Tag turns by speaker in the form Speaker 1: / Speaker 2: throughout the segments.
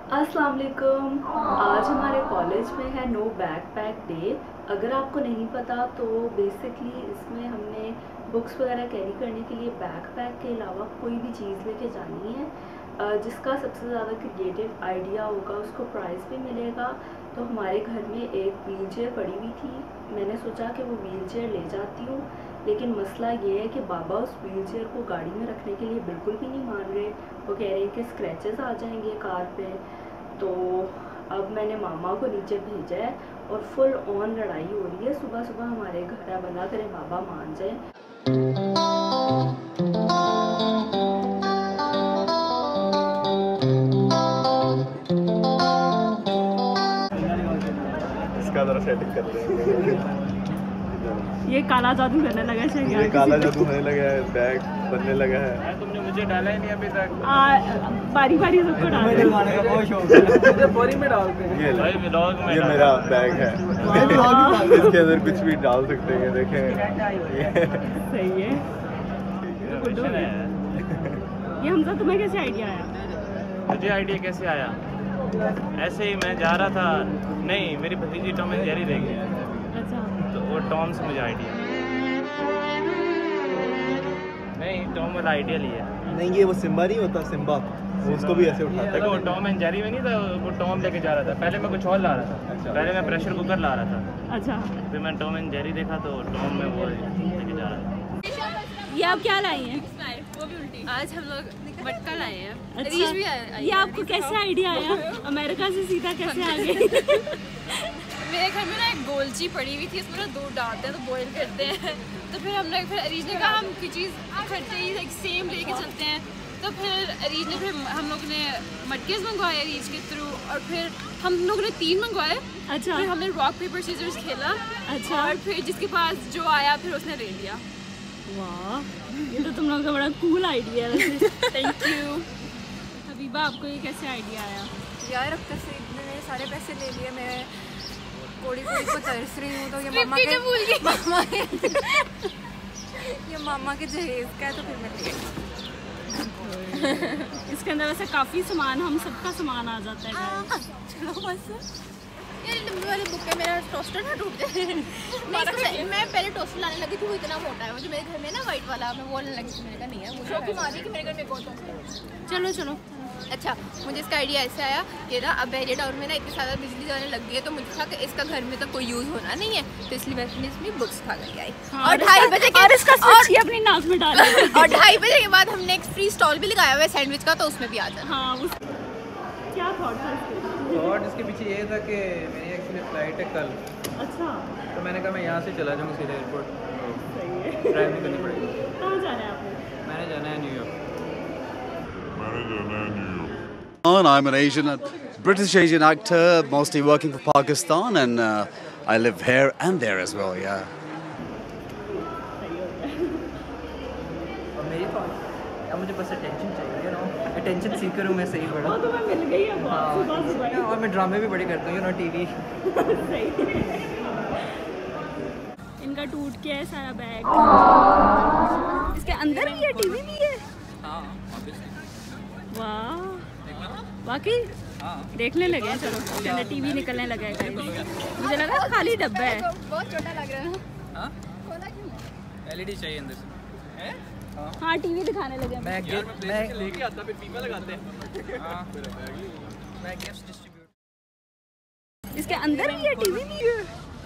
Speaker 1: अस्सलाम वालेकुम। आज हमारे कॉलेज में है नो बैकपैक डे। अगर आपको नहीं पता तो बेसिकली इसमें हमने बुक्स वगैरह कैरी करने के लिए बैकपैक के अलावा कोई भी चीज़ लेके जानी है। जिसका सबसे ज़्यादा क्रिएटिव आइडिया होगा उसको प्राइज़ भी मिलेगा। तो हमारे घर में एक व्हील चेयर पड़ी हुई थी, मैंने सोचा कि वो व्हील चेयर ले जाती हूँ, लेकिन मसला ये है कि बाबा उस व्हील चेयर को गाड़ी में रखने के लिए बिल्कुल भी नहीं मान रहे। वो कह रहे हैं कि स्क्रैचेस आ जाएंगे कार पे। तो अब मैंने मामा को नीचे भेजा है और फुल ऑन लड़ाई हो रही है। सुबह सुबह हमारे घर है, बना करें बाबा मान जाए।
Speaker 2: इसका जरा सेटिंग करते हैं।
Speaker 1: ये काला जादू करने लगा है,
Speaker 2: ये काला जादू होने लगा है, बैग बनने लगा है।
Speaker 3: तुमने मुझे डाला ही नहीं अभी तक।
Speaker 1: बारी बारी सबको डाल
Speaker 3: का बहुत शौक है। बोरी में डालते हैं।
Speaker 2: ये मेरा बैग है। इसके अंदर कुछ भी डाल सकते हैं, देखें।
Speaker 1: सही है। ये हमजा तुम्हें कैसे आइडिया आया?
Speaker 3: मुझे आइडिया कैसे आया? ऐसे ही मैं जा रहा था, नहीं मेरी भतीजी टॉम एंड जेरी देख गई।
Speaker 1: अच्छा।
Speaker 3: तो वो टॉम से मुझे आइडिया, नहीं टॉम वाला आइडिया लिया।
Speaker 2: नहीं, ये वो सिम्बा नहीं होता, सिम्बा वो उसको भी ऐसे उठाता है।
Speaker 3: देखो वो टॉम एंड जेरी में नहीं था, वो टॉम लेके जा रहा था। पहले मैं कुछ और ला रहा था।
Speaker 2: अच्छा।
Speaker 3: पहले मैं प्रेशर कुकर ला रहा था।
Speaker 1: अच्छा,
Speaker 3: फिर मैं टॉम एंड जेरी देखा तो टॉम में वो लेके जा रहा था।
Speaker 1: ये आप क्या लाई हैं?
Speaker 4: वो भी उल्टी। आज हम लोग मटका लाए हैं।
Speaker 1: अच्छा,
Speaker 4: रीश भी आया।
Speaker 1: ये आपको कैसे आइडिया आया? अमेरिका से सीधा कैसे आ गए?
Speaker 4: मेरे घर में ना एक गोलची पड़ी हुई थी, उसमें ना दूध डालते हैं तो बॉईल करते हैं। तो फिर हमने फिर अरीज ने कहा हम कोई चीज़ इकट्ठे ही एक सेम लेके चलते हैं। तो फिर अरीज ने फिर हम लोग ने मटकेज मंगवाए अरीज के थ्रू, और फिर हम लोग ने 3 मंगवाए।
Speaker 1: अच्छा।
Speaker 4: फिर हमने रॉक पेपर सीजर्स खेला।
Speaker 1: अच्छा।
Speaker 4: और फिर जिसके पास जो आया फिर उसने ले लिया।
Speaker 1: वाह, ये तो तुम लोग का बड़ा कूल आइडिया है वैसे।
Speaker 4: Thank you.
Speaker 1: हबीबा, आपको ये कैसे आइडिया आया?
Speaker 5: यार अब तक से मैंने सारे पैसे ले लिए, मैं कोड़ी को तरस रही हूँ। तो ये मामा के ये मामा के जहेज का है, तो फिर मैं ले
Speaker 1: इसके अंदर वैसे काफ़ी सामान, हम सबका सामान आ जाता है।
Speaker 5: चलो बस।
Speaker 4: ये लंबी वाली बुक है, मेरा टोस्टर ना टूट जाए। मैं पहले टोस्टर लाने लगी थी, वो इतना मोटा है। मुझे मेरे घर में ना वाइट वाला, मैं वो लाने लगी थी, मैंने कहा नहीं है मुझे मारी कि मेरे घर में बहुत टोस्टर।
Speaker 1: चलो चलो।
Speaker 4: अच्छा, मुझे इसका आइडिया ऐसे आया कि ना अब बैरियर टाउन में ना इतनी ज़्यादा बिजली जाने लग गई है, तो मुझे था कि इसका घर में तो कोई यूज़ होना नहीं है, तो इसलिए मैं इसमें बुक्स खा कर आई।
Speaker 1: हाँ,
Speaker 4: और 2:30 बजे
Speaker 1: और इसका स्विच ही अपनी नाक में डाला।
Speaker 4: और 2:30 बजे के बाद हमने एक फ्री स्टॉल भी लगाया हुआ है सैंडविच का, तो उसमें भी आ जाना।
Speaker 1: हाँ, उस क्या थॉट था इसके?
Speaker 3: और इसके पीछे ये था कि मेरी एक्चुअली फ्लाइट है कल,
Speaker 1: अच्छा,
Speaker 3: तो मैंने कहा मैं यहाँ से चला जाऊँगा सीधे एयरपोर्ट,
Speaker 1: सही है।
Speaker 3: ड्राइव नहीं करनी पड़ेगी।
Speaker 1: कहाँ जाना है आपको?
Speaker 3: मैंने जाना है New York.
Speaker 6: I'm an Asian, British Asian actor, mostly working for Pakistan, and I live here and there as well. Yeah.
Speaker 3: और मेरी तो अब मुझे बस अटेंशन चाहिए, यू नो, अटेंशन सीकर हूँ मैं, सही बड़ा।
Speaker 1: वो तो मैं मिल गई है सुबह सुबह।
Speaker 3: और मैं ड्रामे भी बड़े करता हूँ, यू नो, टीवी।
Speaker 1: सही है। इनका टूट गया है सारा बैग। इसके अंदर भी है, टीवी भी है। वाह, बाकी देखने लगे हैं। चलो चलो, टीवी निकलने लगा है गाइस। मुझे लगा खाली डब्बा है।
Speaker 4: बहुत छोटा लग रहा है।
Speaker 3: हाँ, LED चाहिए अंदर से।
Speaker 1: हाँ, टीवी दिखाने लगे हैं।
Speaker 3: मैं लेके आता, फिर फीमा लगाते हैं। हाँ, मैं गिफ्ट्स डिस्ट्रीब्यूट।
Speaker 1: इसके अंदर भी है, टीवी भी है।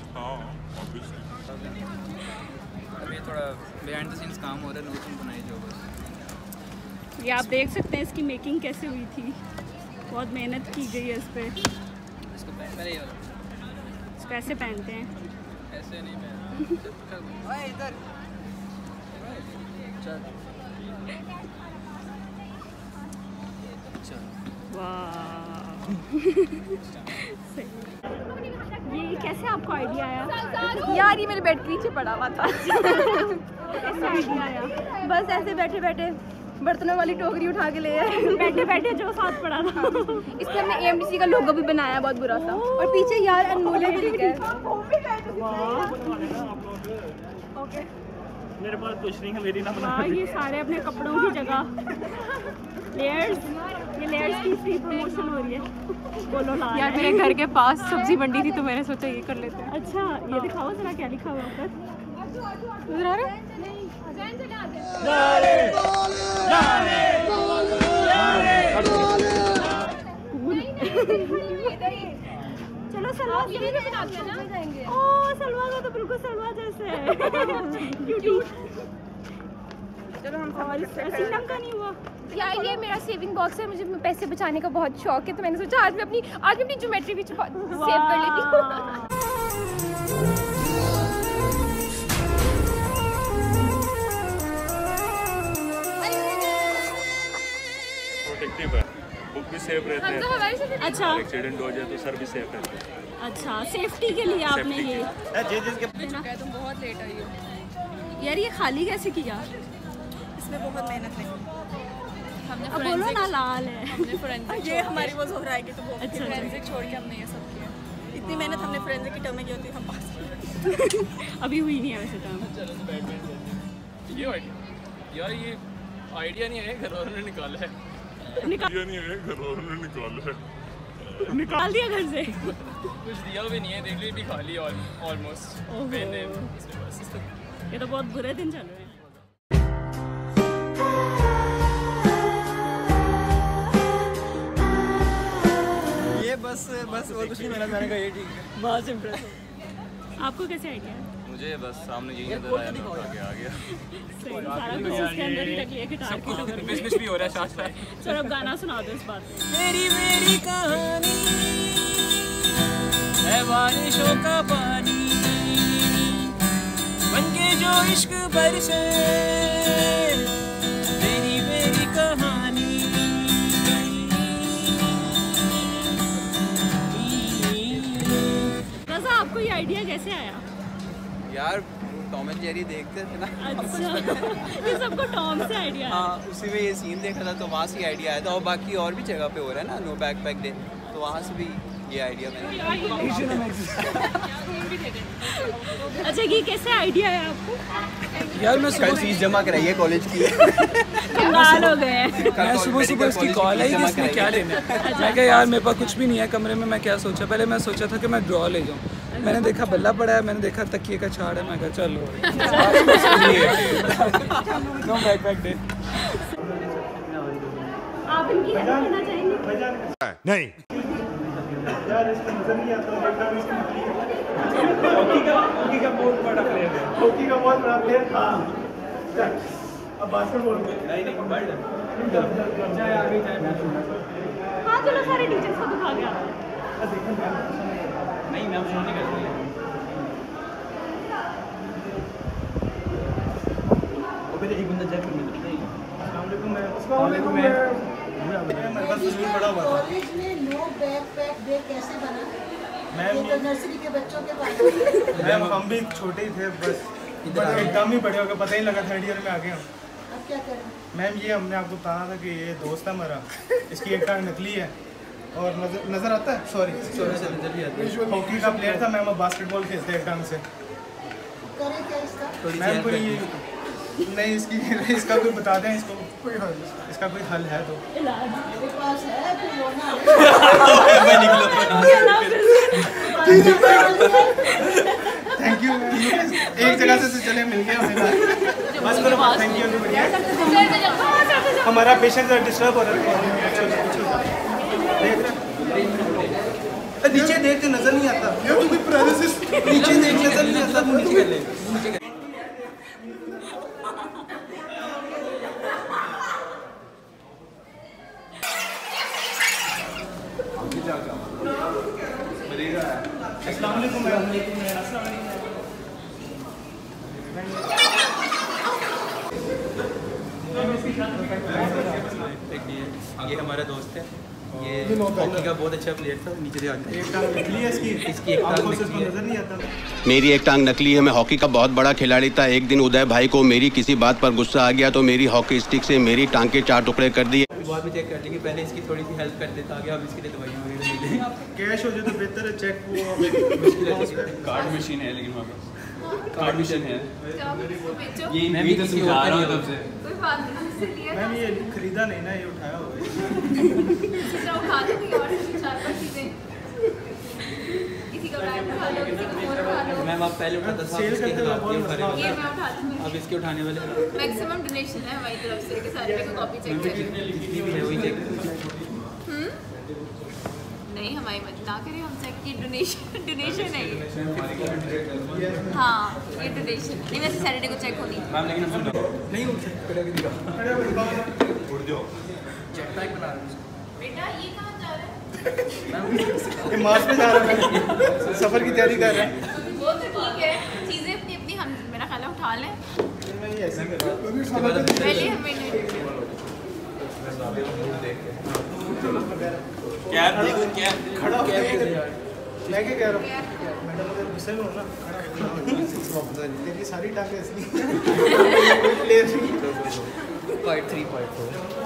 Speaker 3: अभी थोड़ा बिहाइंड द सीन्स काम हो रहा है, नोट्स बनाई जो बस।
Speaker 1: ये आप देख सकते हैं इसकी मेकिंग कैसे हुई थी। बहुत मेहनत की गई है इस पे।
Speaker 3: इसको पहले ये
Speaker 1: इसको ऐसे पहनते हैं।
Speaker 3: ऐसे नहीं मैं। ओए इधर चल।
Speaker 1: वाह। ये कैसे आपको आइडिया आया?
Speaker 5: यार ये मेरे बेड के नीचे पड़ा हुआ था।
Speaker 1: कैसे आइडिया आया?
Speaker 5: बस ऐसे बैठे बैठे बर्तनों वाली टोकरी उठा के ले आए।
Speaker 1: बैठे बैठे जो साथ पड़ा था।
Speaker 5: इस पे हमने AMDC का लोगो भी बनाया, बहुत बुरा सा। और पीछे यार अनमोले भी लिखा है।
Speaker 3: मेरे पास कुछ नहीं है, मेरी ना
Speaker 1: वाह, ये सारे अपने कपड़ों की जगह लेयर्स ये लेयर्स की फ्री प्रमोशन हो रही है। बोलो ला
Speaker 5: यार मेरे घर के पास सब्जी मंडी थी तो मैंने सोचा ये कर लेते हैं।
Speaker 1: अच्छा ये दिखाओ जरा क्या लिखा हुआ ऊपर।
Speaker 5: उधर आ रहा है?
Speaker 1: चलो सलवा यही पे बनाते हैं ना। ओह सलवा का तो बिल्कुल सलवा जैसे है। क्यूटी। चलो हम हमारी सीनम का नहीं हुआ
Speaker 5: यार ये मेरा सेविंग बॉक्स है, मुझे पैसे बचाने का बहुत शौक है तो मैंने सोचा आज मैं अपनी ज्योमेट्री भी सेव कर लेती हूँ।
Speaker 7: प्रोटेक्टिव है, बुक भी सेफ रहते हैं।
Speaker 1: अच्छा
Speaker 7: एक्सीडेंट हो जाए तो सर भी सेफ रहते हैं।
Speaker 1: अच्छा सेफ्टी के लिए आपने ये
Speaker 5: तुम बहुत लेट आई हो
Speaker 1: यार ये खाली कैसे किया?
Speaker 5: इसमें बहुत मेहनत है।
Speaker 1: अब बोलो ना लाल है।
Speaker 5: हमने फोरेंसिक
Speaker 8: ये हमारी वो दोहराएगी तो वो
Speaker 1: अच्छा
Speaker 8: फोरेंसिक छोड़ के हमने ये सब किया। इतनी मेहनत हमने फोरेंसिक की टर्म में की होती हम पास
Speaker 1: अभी हुई नहीं है वैसे टर्म।
Speaker 3: ये आइडिया यार, ये आइडिया नहीं है, घर वालों ने निकाला है।
Speaker 1: निकाल दिया घर से।
Speaker 3: कुछ दिया भी नहीं है, देख ली भी खाली ऑलमोस्ट।
Speaker 1: ये तो बहुत बुरे दिन चल रहे हैं।
Speaker 2: ये बस और कुछ नहीं मैंने कहा ये ठीक है।
Speaker 1: बहुत इम्प्रेस आपको कैसे आइडिया है?
Speaker 7: मुझे बस सामने यही नजर आया, मैं उठा के आ गया।
Speaker 1: सारा कुछ उसके अंदर ही रख लिया गिटार की टोकर में।
Speaker 3: बिजनेस भी हो रहा है साथ साथ।
Speaker 1: चलो अब गाना सुना दो इस बात पे।
Speaker 3: मेरी कहानी है बारिशों का पानी बनके जो इश्क बरसे, मेरी कहानी।
Speaker 1: रज़ा आपको ये आइडिया कैसे आया?
Speaker 2: यार टॉम एंड जेरी देखते थे ना।
Speaker 1: अच्छा ये सबको टॉम से आइडिया है।
Speaker 2: हाँ उसी में ये सीन देखा था तो वहाँ से आइडिया आया था। और बाकी और भी जगह पे हो रहा है ना नो बैकपैक डे, तो वहाँ से भी ये आइडिया मैंने।
Speaker 1: अच्छा ये कैसे आइडिया है आपको?
Speaker 3: यार मैं
Speaker 2: कल फीस जमा कराइए कॉलेज की।
Speaker 1: कमाल हो गए।
Speaker 3: मैं सुबह उसकी कॉल आई कि इसमें क्या लेना है। मैं कहा यार मेरे पास कुछ भी नहीं है कमरे में। मैं क्या सोचा, पहले मैं सोचा था कि मैं ड्रॉ ले जाऊँ। मैंने देखा बल्ला पड़ा है, मैंने देखा तकिए का छाड़ है, मैं कहा चलो नो बैकपैक डे।
Speaker 1: आप इनकी हेल्प करना चाहेंगे?
Speaker 9: नहीं
Speaker 10: यार इसका नजर नहीं आता। हॉकी का बहुत बड़ा प्लेयर है। हॉकी का बहुत बड़ा प्लेयर था। अब बास्केटबॉल नहीं जाए आगे जाए।
Speaker 1: हाँ चलो सारे टीचर्स को दिखा गया।
Speaker 3: नहीं मैम शो नहीं करती।
Speaker 10: एक बंदा चेक करने दो। अस्सलाम वालेकुम मैं मेरे पास तस्वीर पड़ा हुआ था।
Speaker 8: कॉलेज में नो बैकपैक डे कैसे बना?
Speaker 10: मैम
Speaker 8: ये तो नर्सरी के बच्चों के पास।
Speaker 10: मैम हम भी छोटे ही थे, बस एकदम ही बड़े हो गए, पता ही लगा थर्ड ईयर में आ गए हम।
Speaker 8: अब क्या करें?
Speaker 10: मैम ये हमने आपको कहा था कि ये दोस्त है हमारा, इसकी एक टांग नकली है और नज़र आता है। सॉरी हॉकी का प्लेयर था मैम, अब बास्केटबॉल खेलते हैं एक टांग से।
Speaker 8: करें क्या इसका?
Speaker 10: मैम कोई नहीं इसका कोई बता दें, इसका कोई हल है तो।
Speaker 8: मेरे पास है फिर वो ना
Speaker 10: थैंक यू मैम, एक जगह से चले मिल गया हमें। बस करो थैंक यू बढ़िया। हमारा पेशेंट डिस्टर्ब हो रहा है। नीचे देख के नजर नहीं आता। नीचे देख नजर नहीं आता। नीचे कर ले। अस्सलाम वालेकुम मैम।
Speaker 2: ये हमारा दोस्त है, ये हॉकी का बहुत अच्छा प्लेयर था। नीचे
Speaker 10: एक टांग निकली है इसकी एक टांग नजर नहीं आता।
Speaker 11: मेरी एक टांग नकली है। मैं हॉकी का बहुत बड़ा खिलाड़ी था। एक दिन उदय भाई को मेरी किसी बात पर गुस्सा आ गया तो मेरी हॉकी स्टिक से मेरी टांग के 4 टुकड़े कर दिए।
Speaker 2: बाद में चेक कर लेंगे, पहले इसकी थोड़ी सी हेल्प कर देता आगे, अब इसके लिए दवाइयाँ वगैरह ले लें।
Speaker 10: कैश हो जाए तो बेहतर है, चेक वो
Speaker 7: कार्ड मशीन है लेकिन वहाँ पर कार्ड मशीन है।
Speaker 5: बेचो
Speaker 7: ये मैं भी तो समझा रहा हूँ तब से।
Speaker 10: मैम ये खरीदा नहीं ना, ये उठाया हुआ है।
Speaker 5: उठा दो कोई और 4-5 चीजें, किसी का बैग उठा लो, किसी का फोन उठा लो।
Speaker 9: मैम आप पहले उठाते थे,
Speaker 10: सेल करते हुए बहुत मसला होता
Speaker 5: ये
Speaker 10: है।
Speaker 5: मैं उठा दूँ।
Speaker 9: अब इसके उठाने वाले
Speaker 5: मैक्सिमम डोनेशन है हमारी तरफ से कि सारे का कॉपी चेक करें।
Speaker 9: जितनी भी है वही चेक।
Speaker 5: नहीं हमारी मत ना करें, हम चेक की डोनेशन है ये। हाँ ये डोनेशन नहीं, वैसे सैटरडे को चेक होनी।
Speaker 9: मैम लेकिन हम नहीं उठ सकते।
Speaker 2: उड़ जाओ।
Speaker 5: बेटा ये कहाँ जा रहा है?
Speaker 10: ये मार्च में जा रहा है, सफर की तैयारी कर रहे हैं।
Speaker 5: वो तो ठीक है, चीजें अपनी अपनी हम मेरा ख्याल है उठा लें।
Speaker 10: मैं ये ऐसा कर रहा हूँ।
Speaker 5: पहले हमें
Speaker 9: क्या देखो क्या
Speaker 10: खड़ा हो गया। मैं क्या कह रहा हूँ, मैडम अगर गुस्से में हो ना, खड़ा हो तेरी सारी टांगे इसलिए प्लेयर
Speaker 9: पार्ट 3 पार्ट 4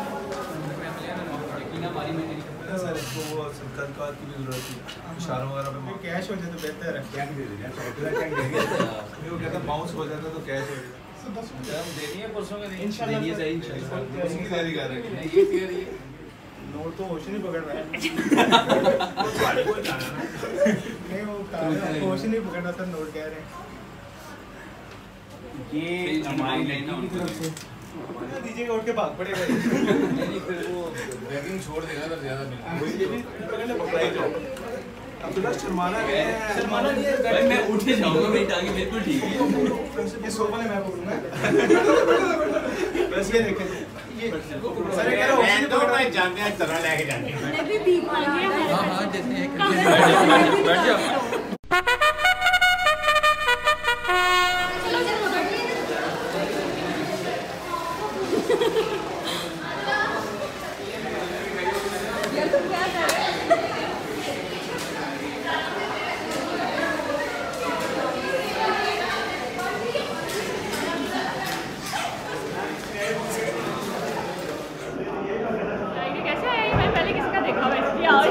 Speaker 2: वो तत्काल की भी जरूरत थी, इशारों वगैरह पे
Speaker 10: कैश हो जाए तो बेहतर है।
Speaker 2: क्या दे देना, वो कहता माउस हो जाता तो कैश हो जाता।
Speaker 9: देनी है परसों में
Speaker 10: इंशाल्लाह
Speaker 9: देनी है सही इंशाल्लाह।
Speaker 2: उसकी तैयारी कर रहे हैं।
Speaker 9: ये तैयारी है।
Speaker 10: नोट तो होश नहीं पकड़ रहा है। नहीं वो होश नहीं पकड़ रहा था, नोट कह रहे हैं।
Speaker 9: ये हमारी लाइन की तरफ से
Speaker 10: दीजिएगा, उठ के भाग पड़ेगा।
Speaker 2: नहीं फिर वो बैगिंग छोड़ देना तो ज्यादा मिलेगा। ये भी पकड़ने पकड़ा ही जाओ। अब्दुल्ला शर्माना नहीं है, शर्माना नहीं है।
Speaker 9: भाई मैं उठ के जाऊंगा, मेरी टांगे बिल्कुल ठीक है।
Speaker 10: ये सोफा ने मैं पकड़ूंगा। बस ये देखें, ये सारे कह रहा हूँ तो मैं जानते हैं तरह लेके जाते हैं।
Speaker 5: मैंने भी भीख मांगी है।
Speaker 9: हाँ देते हैं। बैठ जाओ।
Speaker 5: कैसे आया ये? मैंने पहले किसी का देखा हुआ इसलिए आओ।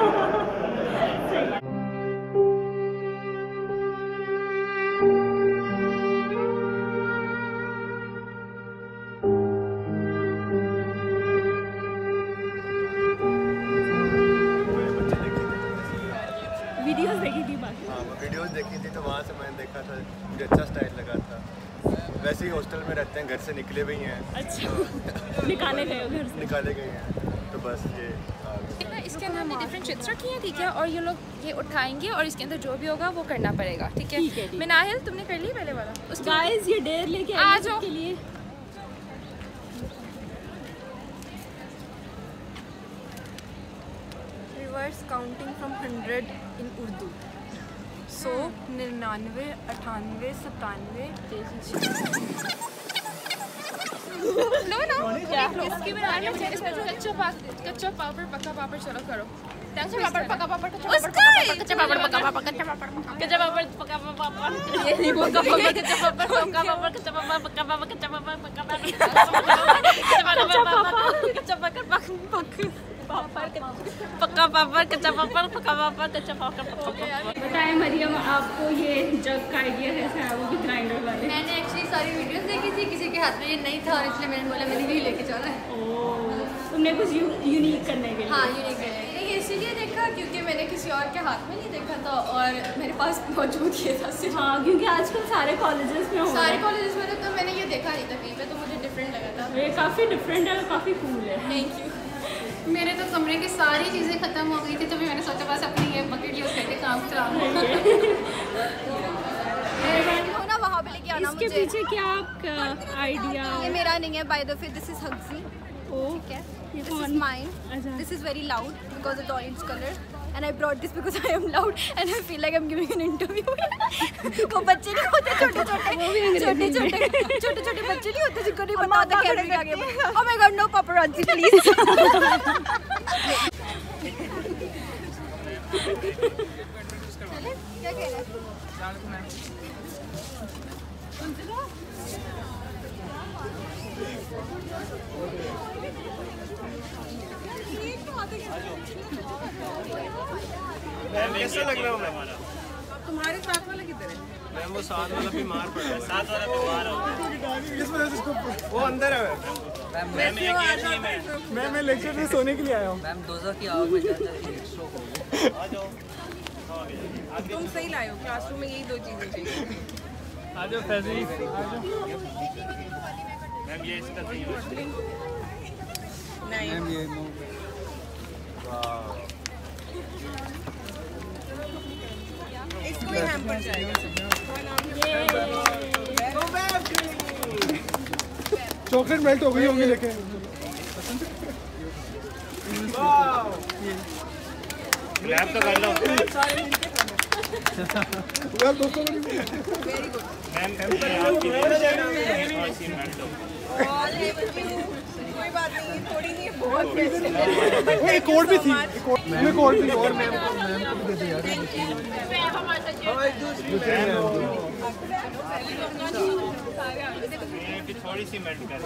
Speaker 5: वीडियोस देखी थी बाकी।
Speaker 2: हाँ वीडियोस देखी थी तो वहाँ से मैंने देखा था, मुझे अच्छा स्टाइल लगा था। वैसे ही हॉस्टल में रहते हैं, घर से निकले भी हैं।
Speaker 5: अच्छा निकाले गए हो घर से?
Speaker 2: निकाले गए हैं तो बस ये
Speaker 5: इसके अंदर हमने डिफरेंट चिट्स रखी हैं, ठीक है, और ये लोग ये उठाएंगे और इसके अंदर जो भी होगा वो करना पड़ेगा, ठीक है। मिनाहिल तुमने कर ली पहले वाला?
Speaker 1: गाइस ये डेयर लेके
Speaker 5: आ जाओ
Speaker 1: के लिए।
Speaker 8: Reverse counting from 100 in Urdu. 100, 99, 98, 97।
Speaker 5: लो ना इसकी भी नाम है, इसमें जो कच्चा पापड़ पक्का पापड़ चलो करो। पापड़ पक्का पापड़ कच्चा पापड़ पक्का पापड़ कच्चा पापड़ पक्का पापड़ कच्चा पापड़ कच्चा पापड़ पक्का पापड़ ये नहीं पक्का पापड़ कच्चा पापड़ पक्का पापड़ कच्चा पापड़ पक्का पापड़ कच्चा पापड़ पक्का पापड़ कच्चा पापड़ पक्का पापड़ कच्चा पापड़ पक्का पापड़ कच्चा पापड़।
Speaker 1: बताएं मरियम, आपको ये जग का आइडिया कैसे आया, वो भी ग्राइंडर वाले?
Speaker 8: मैंने एक्चुअली सारी वीडियोस देखी थी, किसी के हाथ में ये नहीं था और इसलिए मैंने बोला मैंने भी लेके चला है।
Speaker 1: तुमने कुछ यूनिक करने के लिए?
Speaker 8: हाँ यूनिक करने के लिए इसीलिए देखा क्योंकि मैंने किसी और के हाथ में नहीं देखा था और मेरे पास मौजूद ये था सिर्फ।
Speaker 1: हाँ क्योंकि आजकल सारे कॉलेजेस में हो
Speaker 8: सारे कॉलेजेस में तो मैंने ये देखा नहीं था कहीं पे, तो मुझे डिफरेंट लगा था।
Speaker 1: ये काफ़ी डिफरेंट है और काफ़ी कूल है।
Speaker 8: Thank you. मेरे तो कमरे की सारी चीज़ें ख़त्म हो गई थी तो फिर मैंने सोचा बस अपनी ये बकेट यूज़ करके काम चलाऊँ। ना वहाँ पे लेके आना
Speaker 1: इसके
Speaker 8: मुझे।
Speaker 1: पीछे क्या आपका आइडिया?
Speaker 8: ये मेरा नहीं है by the way, this is Huggies. ठीक है, this is mine. This is very loud because of the orange colour and I brought this because I am loud and I feel like I'm giving an interview. वो बच्चे नहीं होते छोटे छोटे बच्चे नहीं होते जिनको नहीं पता होता कैमरे के आगे। Oh my God, no paparazzi please. चले क्या कहना है?
Speaker 10: कैसा लग रहा हूँ मैं?
Speaker 5: तुम्हारे साथ वाला किधर है?
Speaker 10: मैम वो साथ वाला बीमार पड़ा है। साथ वाला बीमार हो गया। इस वजह से उसको वो अंदर है। मैं लेक्चर में सोने के लिए आया हूँ।
Speaker 12: मैम दोज़ख की आग में जाकर एक स्ट्रोक हो गया।
Speaker 10: आ जाओ।
Speaker 5: तुम सही लाए हो, क्लासरूम में यही दो चीजें चाहिए।
Speaker 10: आ जाओ फैज़ी।
Speaker 2: मैम ये इसका सही है।
Speaker 5: नहीं
Speaker 3: मैम ये नो
Speaker 5: इसको ही हैम्पर जाएगा।
Speaker 10: चॉकलेट मेल्ट हो गई होंगी लेके।
Speaker 2: क्लैप तो कर लो।
Speaker 10: यार दोस्तों को
Speaker 2: मैम आपकी और सी मेल्ट हो।
Speaker 5: कोई बात नहीं, थोड़ी नहीं बहुत
Speaker 10: एक और भी थी। एक और भी और मैम को दे दे यार।
Speaker 2: थोड़ी सी मेल्ट कर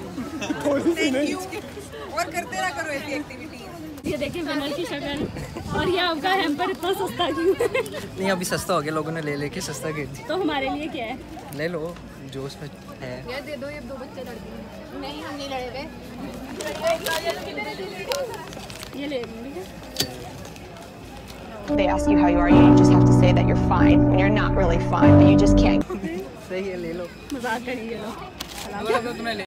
Speaker 5: और करते रहा करो ऐसी एक्टिविटी।
Speaker 4: ये देखिए विनर की शक्ल और ये आपका हैम्पर इतना सस्ता क्यों है?
Speaker 12: नहीं अभी सस्ता हो गया, लोगों ने ले लेके सस्ता कर दिया।
Speaker 4: तो हमारे लिए क्या है?
Speaker 12: ले लो जो उसमें है।
Speaker 8: यार दे दो, ये दो बच्चे लड़ते हैं। नहीं हम नहीं लड़े हुए।
Speaker 4: ये ले लूँगी।
Speaker 13: They ask you how you are, you just have to say that you're fine when you're not really fine, but you just can't.
Speaker 12: सही है, ले लो।
Speaker 4: मजाक करिए।
Speaker 12: तुम्हें